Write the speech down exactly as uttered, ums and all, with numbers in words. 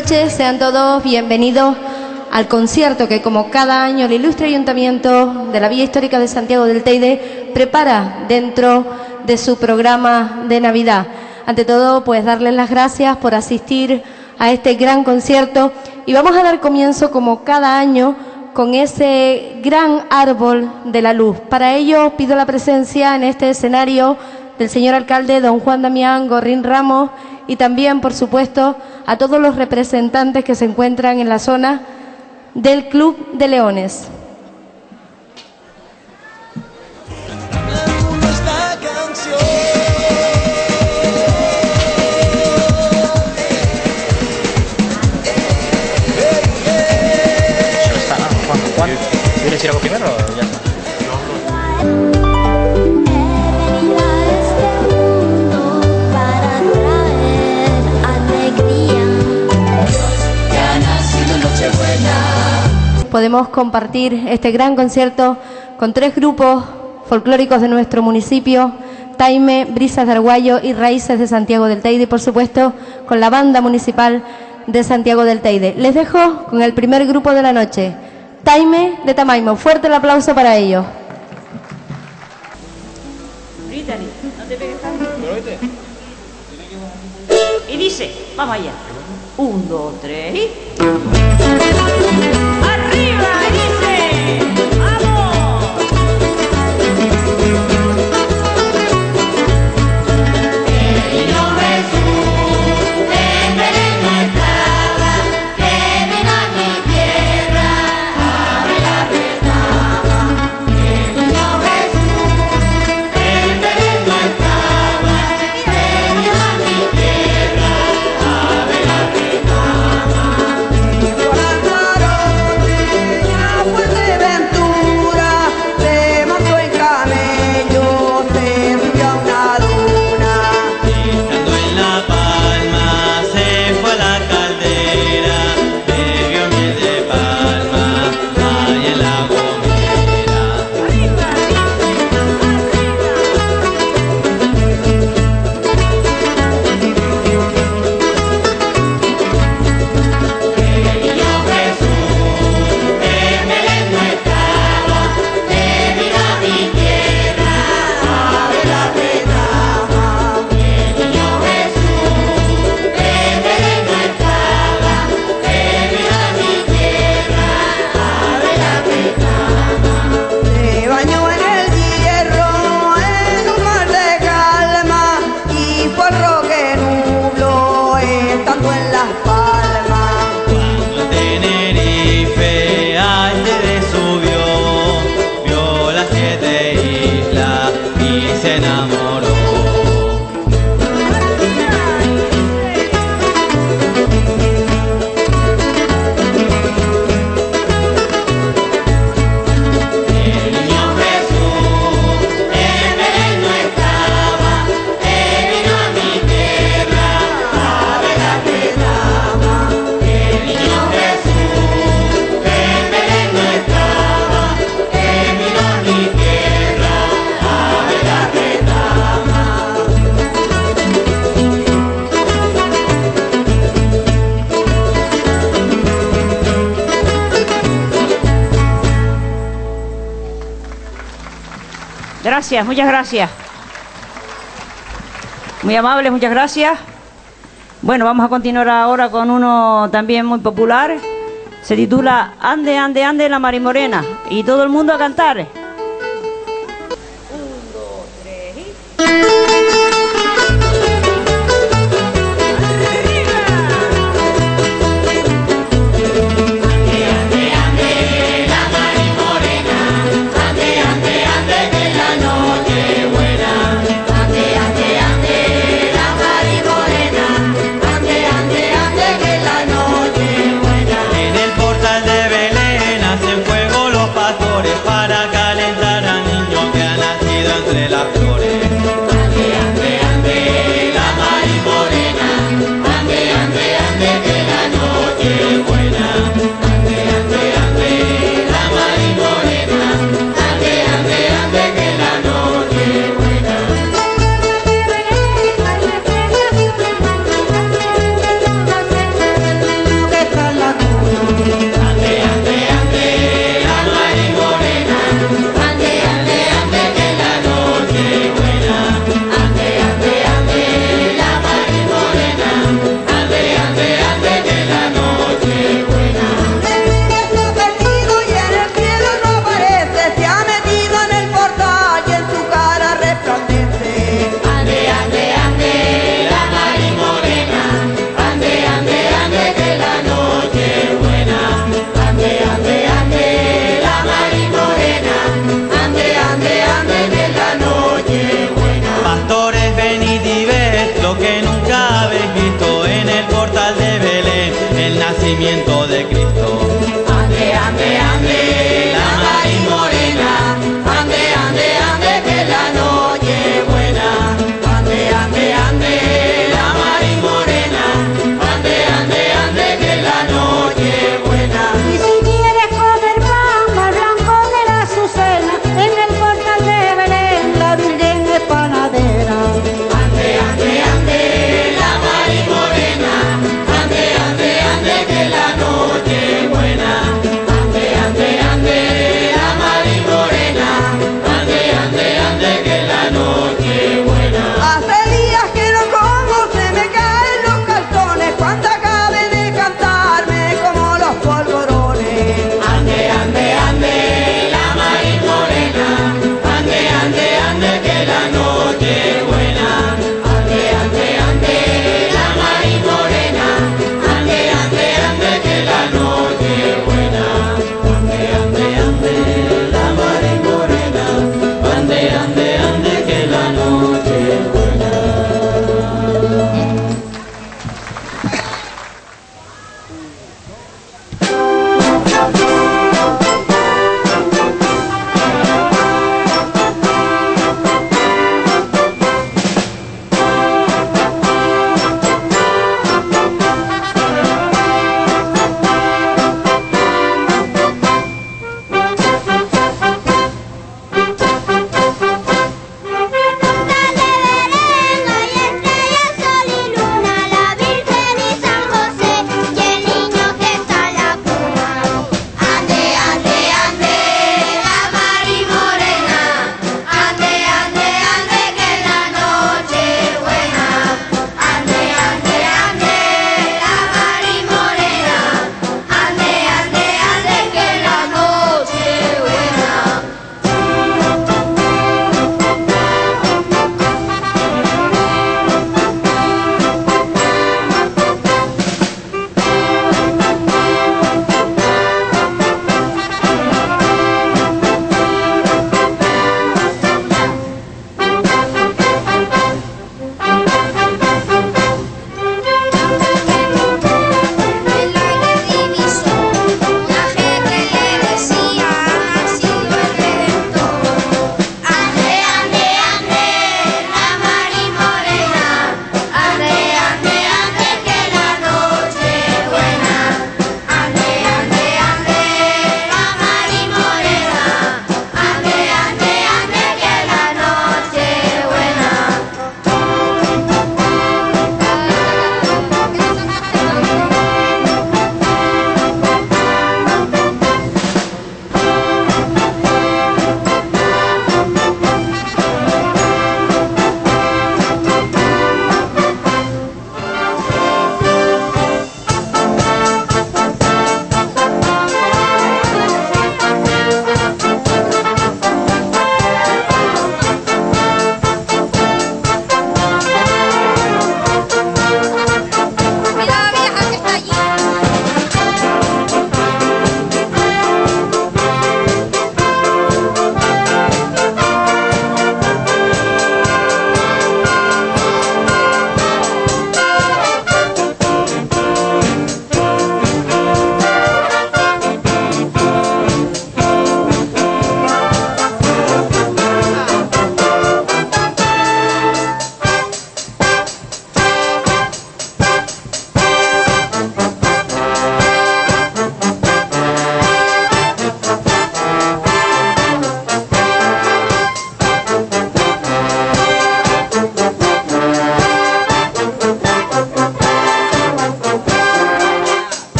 noches, sean todos bienvenidos al concierto que, como cada año, el ilustre Ayuntamiento de la Villa Histórica de Santiago del Teide prepara dentro de su programa de Navidad. Ante todo, pues darles las gracias por asistir a este gran concierto y vamos a dar comienzo, como cada año, con ese gran árbol de la luz. Para ello pido la presencia en este escenario del señor alcalde don Juan Damián Gorrín Ramos y también, por supuesto, a todos los representantes que se encuentran en la zona del Club de Leones. ¿Quieres ir algo primero o ya está? Podemos compartir este gran concierto con tres grupos folclóricos de nuestro municipio: Taime, Brisas de Arguayo y Raíces de Santiago del Teide, y por supuesto con la banda municipal de Santiago del Teide. Les dejo con el primer grupo de la noche, Taime de Tamaimo. Fuerte el aplauso para ellos. Y dice, vamos allá. Un, dos, tres y... ¡Arriba! Dice, ¡vamos! El niño Jesús en Belén no estaba, que vino a mi tierra a ver la retama. El niño Jesús en Belén no estaba, que vino a mi tierra a ver la retama. Gracias, muchas gracias. Muy amables, muchas gracias. Bueno, vamos a continuar ahora con uno también muy popular. Se titula Ande, ande, ande la Marimorena. Y todo el mundo a cantar.